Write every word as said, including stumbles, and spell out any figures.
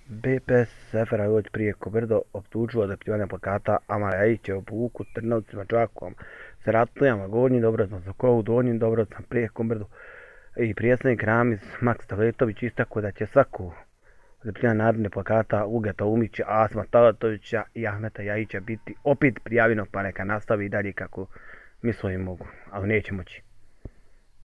B P S Sefera Joć Prijeko Brdo optužilo za pljuvanje plakata Amara Ljajića u Vuku, Trnovcima, Čakovom, Saratlijama, Gornjim Dobrotom, Sokovu, Donjim Dobrotom, Prijekom Brdu i predsjednik Ramiz Maks Tavletović istakao da će svaku za pljuvanje narodne plakata Ugeta Umića, Asma Talatovića i Ahmeta Ljajića biti opet prijavljeno, pa neka nastavi i dalje kako misle i mogu, ali neće moći.